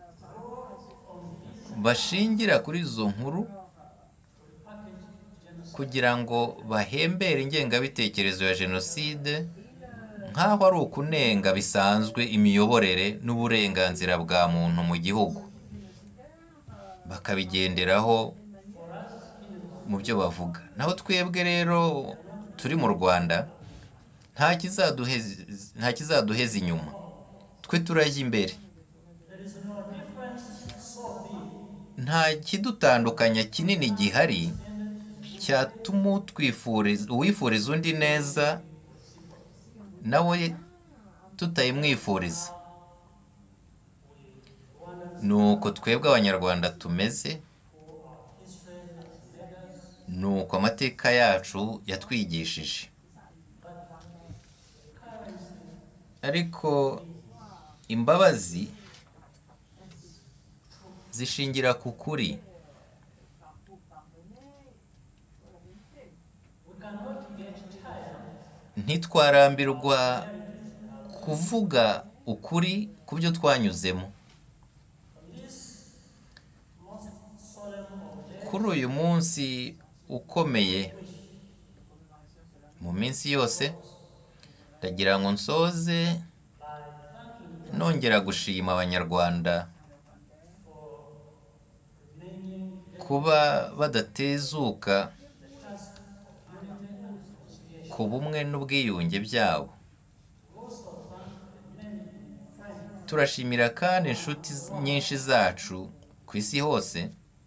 bashingira kuri izo nkuru, kugira ngo bahembere ingengabitekerezo ya jenoside nk'aho ari ukunenga bisanzwe imiyoborere n'uburenganzira bwa muntu mu gihugu, bakabigenderaho mu byo bavuga. Naho twebwe rero turi mu Rwanda nta kizaduheza nta kizaduheza inyuma, twe turajya imbere. Nta kidutandukanya kinini gihari cyatuma uwifuriza undi neza nawe tutayimwifuriza. ni uko twebwe abanyarwanda tumeze, ni uko amateka yacu yatwigishije. Ariko imbabazi zishingira ku kuri. Ntitwarambirwa kuvuga ukuri ku byo twanyuzemo. Kuri uyu munsi ukomeye mu minsi yose, ndagira ngo nsoze nongera gushima abanyarwanda kuba badatezuka ku bumwe n'ubwiyunge byabo. Turashimira kandi inshuti nyinshi zacu ku isi hose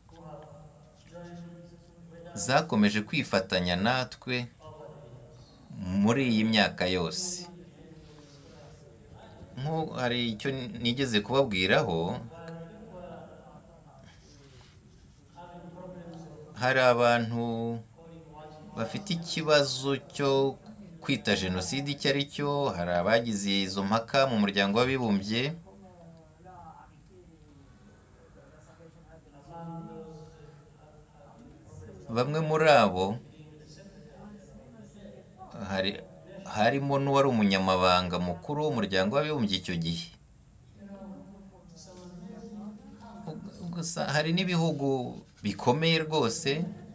zakomeje kwifatanya natwe muri iyi myaka yose. Hari icyo nigeze kubabwiraho, hari abantu bafite ikibazo cyo kwita jenoside icyo ari cyo. Hari abagize izo mpaka mu muryango w'abibumbye. Bamwe muri abo hari harimo n'uwari umunyamabanga mukuru w'umuryango w'abibumbye icyo gihe. Gusa hari n'ibihugu bikomeye rwose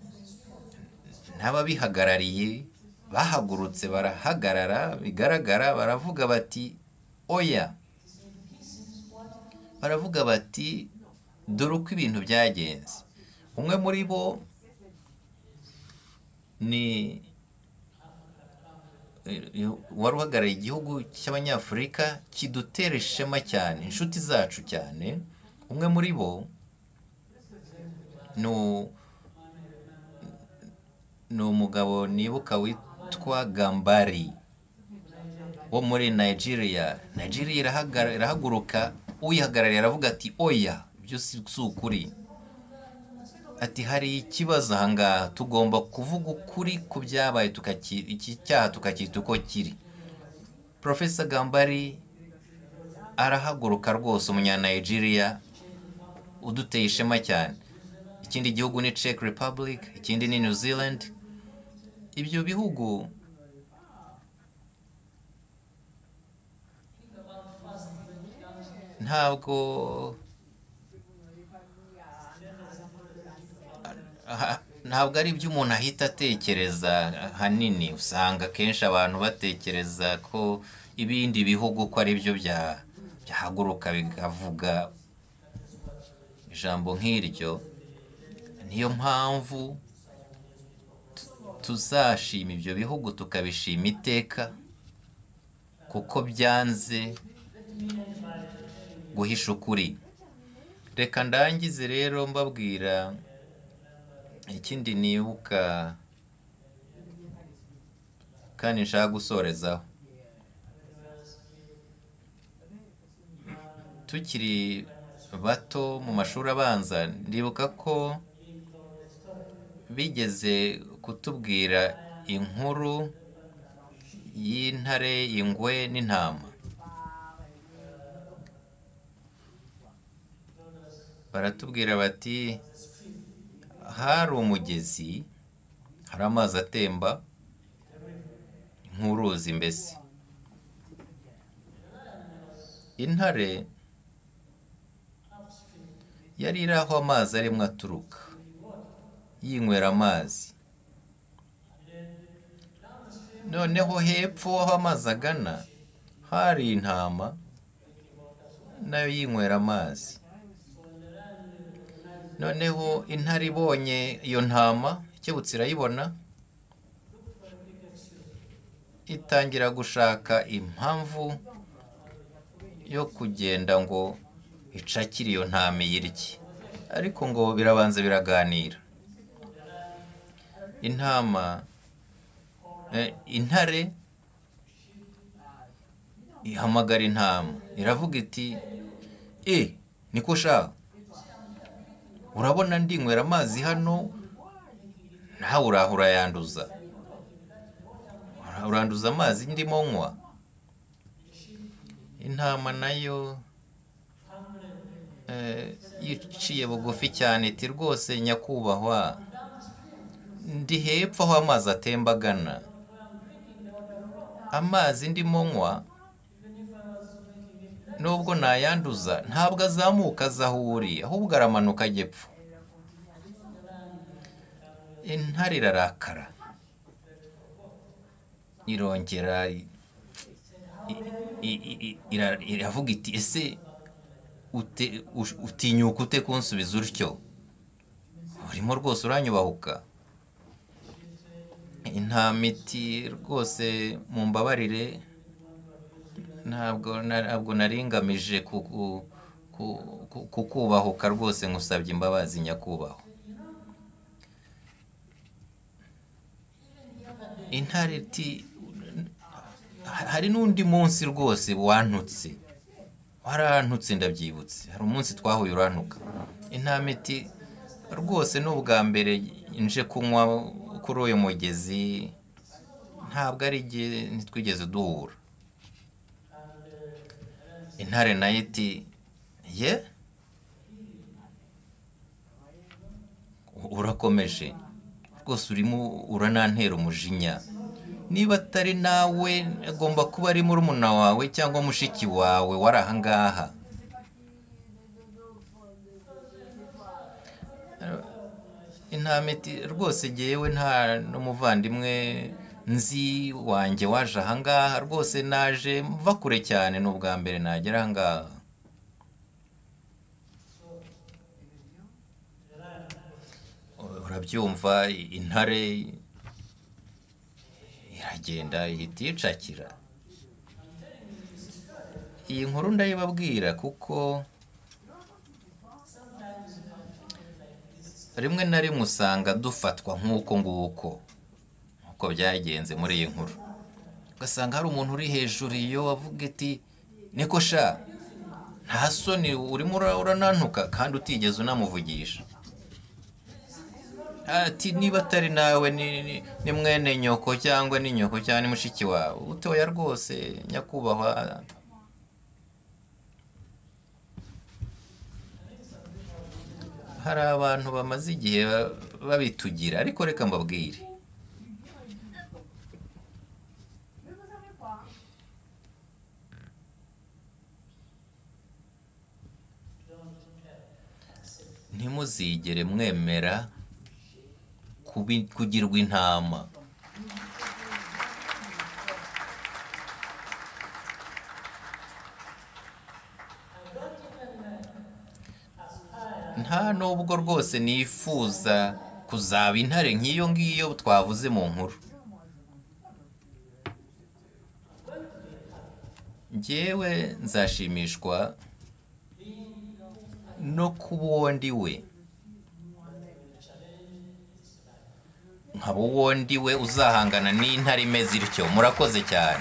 n'ababihagarariye bahagurutse barahagarara, bigaragara, baravuga bati oya, baravuga bati dore uko ibintu byagenze. Umwe muri bo ni wari uhagarariye igihugu cy'Abanyafurika kidutera ishema cyane, inshuti zacu cyane. Umwe muri bo ni umugabo nibuka witwa Gambari wo muri Nigeria. Nigeria irahaguruka, uyihagarariye aravuga ati oya, ibyo si ukuri. Ati hari ikibazo ahangaha, tugomba kuvuga ukuri ku byabaye, iki cyaha tukacyita uko kiri. Professor Gambari arahaguruka rwose, umunya-Nigeria uduteye ishema cyane. Ikindi gihugu ni Czech Republic, ikindi ni New Zealand. Ibyo bihugu ntabwo ntabwo ari ibyo umuntu ahita atekereza hanini. Usanga akenshi abantu batekereza ko ibindi bihugu ko ari byo byahaguruka bikavuga ijambo nk'iryo. Niyo mpamvu tuzashima ibyo bihugu, tukabishima iteka, kuko byanze guhisha ukuri. Reka ndangize rero mbabwira ikindi nibuka kandi nshaka gusorezaho. Tukiri bato mu mashuri abanza, ndibuka ko bigeze kutubwira inkuru y'intare, ingwe n'intama. Baratubwira bati hari umugezi, hari amazi atemba nk'uruzi mbese. Intare yari iri aho amazi arimo aturuka, yinywera amazi. noneho hepfo aho amazi agana hari intama nayo yinywera amazi. Noneho intare ibonye iyo ntama ikebutse irayibona, itangira gushaka impamvu yo kugenda ngo icakire iyo ntama iyirye, ariko ngo birabanza biraganira. Intama eh, intare ihamagara intama iravuga iti eh niko sha, urabona ndinywera amazi hano, nawe urahura yanduza uranduza amazi ndimo nywa. Intama nayo eh, yiciye bugufi cyane iti rwose nyakubahwa, ndi hepfo aho amazi atembagana, amazi ndimo nywa nubwo nayanduza ntabwo azamuka aza aho uri, ahubwo aramanuka ajya epfo. Intare irarakara irongera iravuga iti ese utinyuka ute kunsubiza utyo, urimo rwose uranyubahuka? Intama iti rwose mumbabarire, ntabwo ntabwo naringamije kukubahuka rwose, nkusabye imbabazi nyakubahwa. Intare iti hari n'undi munsi rwose wantutse, warantutse ndabyibutse, hari umunsi twahuye urantuka. Intama iti rwose n'ubwa mbere nje kunywa kuri uyu mugezi, ntabwo ari igihe ntitwigeze duhura. Intare nayo iti ye urakomeje rwose, urimo uranantera umujinya, niba atari nawe agomba kuba ari murumuna wawe cyangwa mushiki wawe wari aha ngaha. Intama iti rwose jyewe nta n'umuvandimwe nzi wanjye waje aha ngaha, rwose naje mva kure cyane, n'ubwa mbere nagera aha ngaha. Urabyumva, intare iragenda ihita yicakira. Iyi nkuru ndayibabwira kuko rimwe na rimwe usanga dufatwa nk'uko nguko uko byagenze muri iyi nkuru, ugasanga hari umuntu uri hejuru iyo avuga iti niko sha, nta soni urimo uranantuka kandi utigeze unamuvugisha. Ati niba atari nawe ni mwene nyoko cyangwa ni nyoko cyangwa ni mushiki wawe, utoya rwose nyakubahwa. Hari abantu bamaze igihe babitugira, ariko reka mbabwire, ntimuzigere mwemera kugirwa intama. Nta nubwo rwose nifuza kuzaba intare nk'iyo ngiyo twavuze mu nkuru. Njyewe nzashimishwa no kuba uwo ndi we, nkaba uwo ndi we uzahangana n'intare imeze ityo. Murakoze cyane.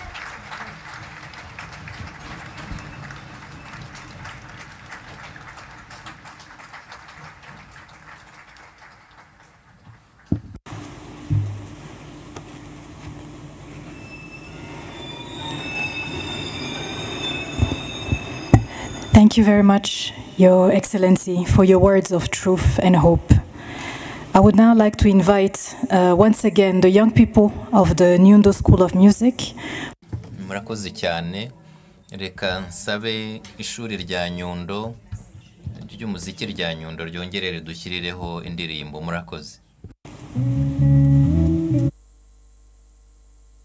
Thank you very much, Your Excellency, for your words of truth and hope. I would now like to invite uh, once again the young people of the Nyundo School of Music. Murakoze cyane. Reka nsabe ishuri rya Nyundo ry'umuziki rya Nyundo ryongerere dushyirireho indirimbo. Murakoze.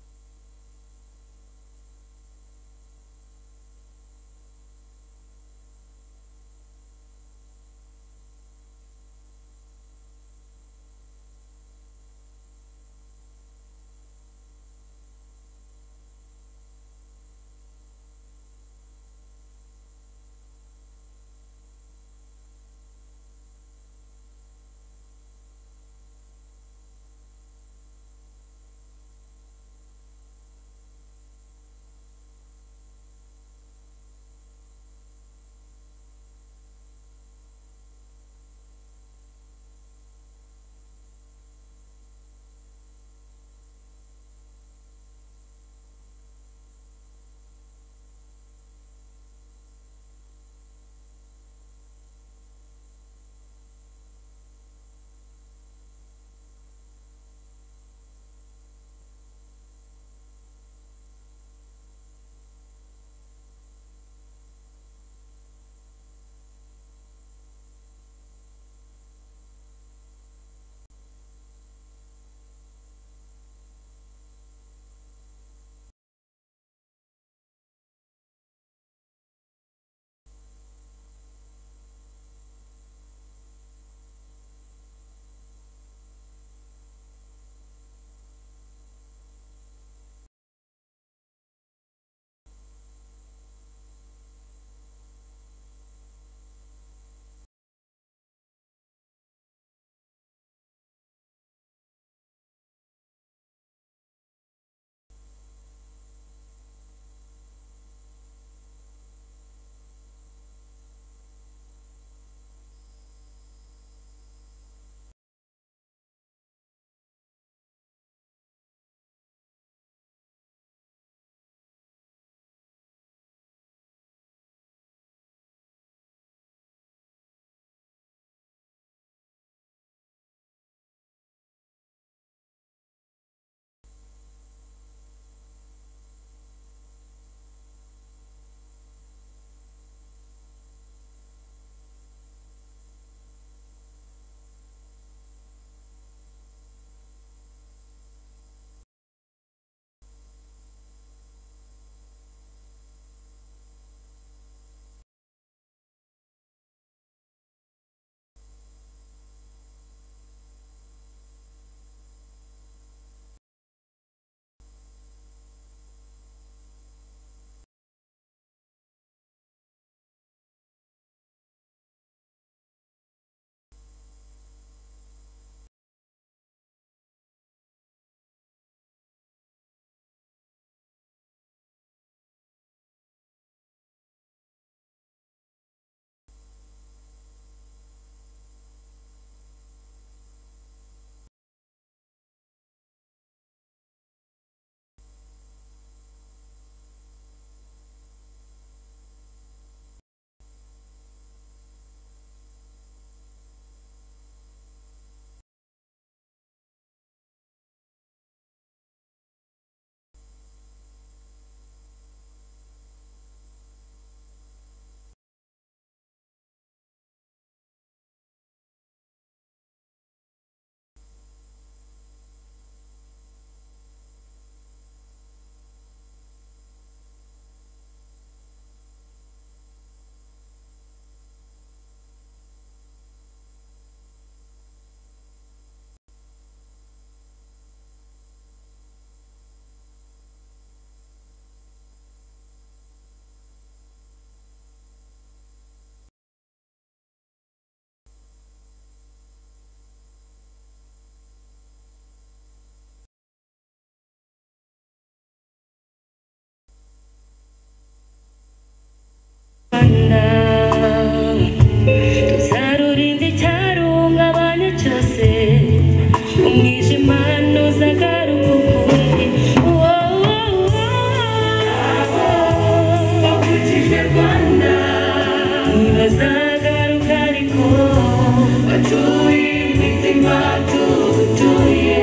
ntibazagaruka ariko batuye imitima tugutuye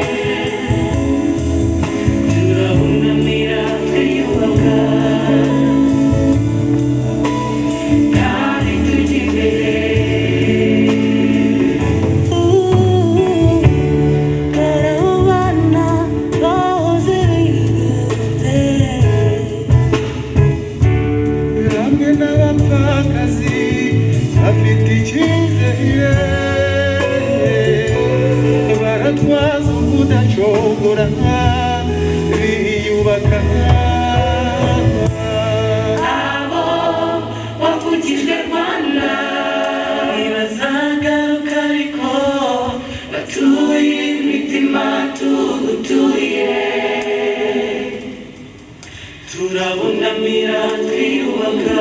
turabunamira twiyubaka kandi tujya imbere abo wavugijwe Rwanda ntibazagaruka ariko batuye imitima tugutuye turabunamira twiyubaka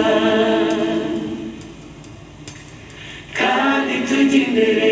kandi tujya imbere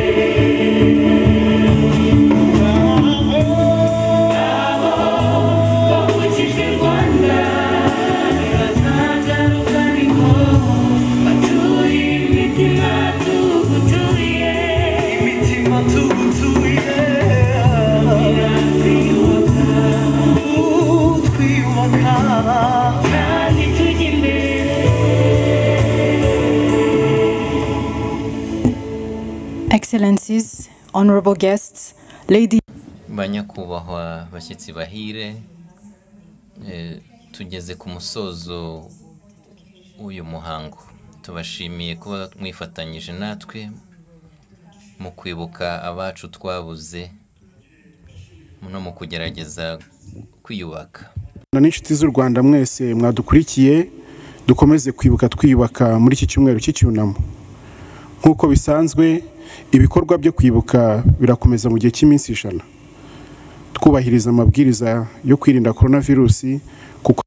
Excellencies, honorable guests, ladies. banyakubahwa bashyitsi bahire, eh, tugeze ku musozo w'uyu muhango. Tubashimiye kuba mwifatanyije natwe mu kwibuka abacu twabuze no mu kugerageza kwiyubaka. N'inshuti z'u Rwanda mwese mwadukurikiye, dukomeze kwibuka twiyubaka muri iki cyumweru cy'icyunamo. Nk'uko bisanzwe ibikorwa byo kwibuka birakomeza mu gihe cy'iminsi ijana, twubahiriza amabwiriza yo kwirinda coronavirus kuko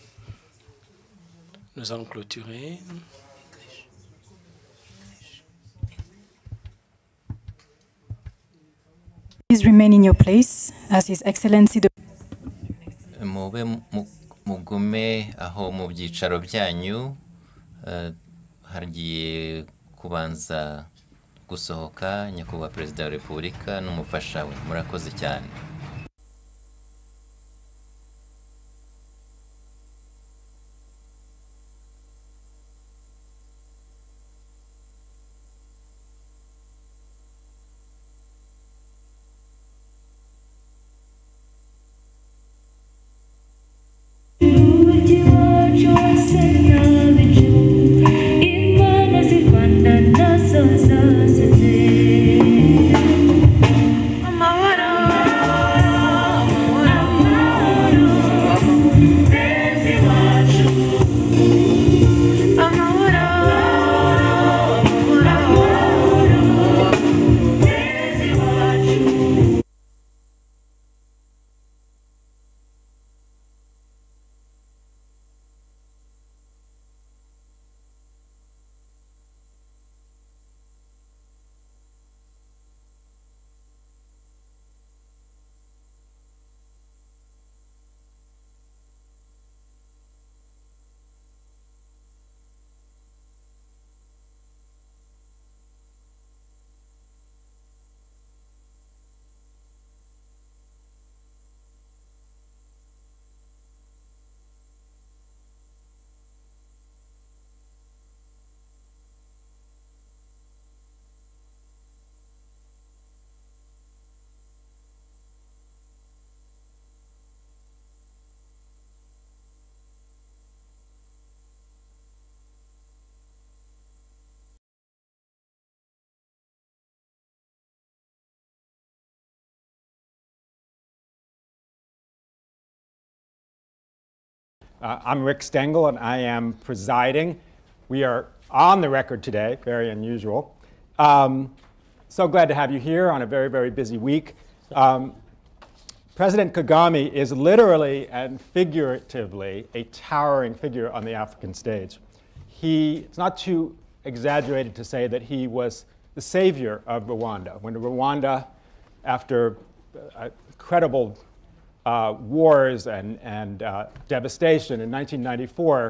Nous allons clôturer. Please remain in your place as His Excellency the Mube mugume aho mu byicaro byanyu, uh, hagiye kubanza gusohoka nyakubahwa Perezida wa Repubulika n'umufasha we. Murakoze cyane. Uh, I'm Rick Stengel, and I am presiding. We are on the record today, very unusual. Um, so glad to have you here on a very, very busy week. Um, President Kagame is literally and figuratively a towering figure on the African stage. He, it's not too exaggerated to say that he was the savior of Rwanda. When Rwanda, after uh, incredible Uh, wars and, and uh, devastation in nineteen ninety-four,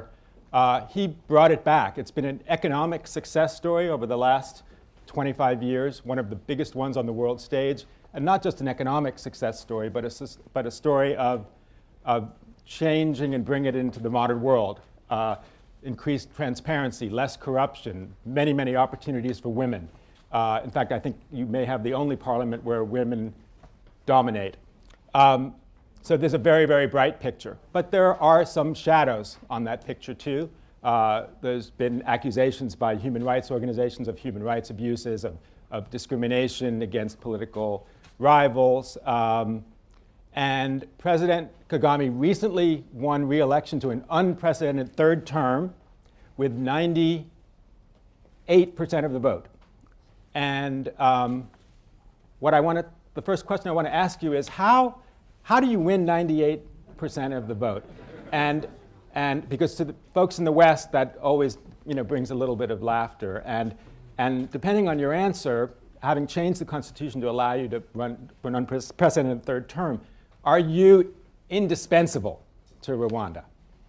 Uh, he brought it back. It's been an economic success story over the last twenty-five years, one of the biggest ones on the world stage, and not just an economic success story, but a, but a story of, of changing and bringing it into the modern world. Uh, increased transparency, less corruption, many, many opportunities for women. Uh, in fact, I think you may have the only parliament where women dominate. Um, so there's a very, very bright picture. But there are some shadows on that picture, too. Uh, there's been accusations by human rights organizations of human rights abuses, of, of discrimination against political rivals. Um, and President Kagame recently won re-election to an unprecedented third term with ninety-eight percent of the vote. And um, what I want to, the first question I want to ask you is how, how do you win ninety-eight percent of the vote? And, and because to the folks in the West, that always, you know, brings a little bit of laughter. And, and depending on your answer, having changed the Constitution to allow you to run for an unprecedented third term, are you indispensable to Rwanda?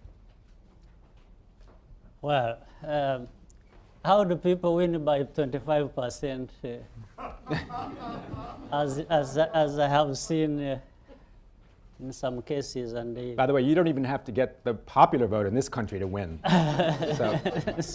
Well, um, how do people win by twenty-five percent? Uh, as, as, as I have seen uh, in some cases. And they By the way, you don't even have to get the popular vote in this country to win. So.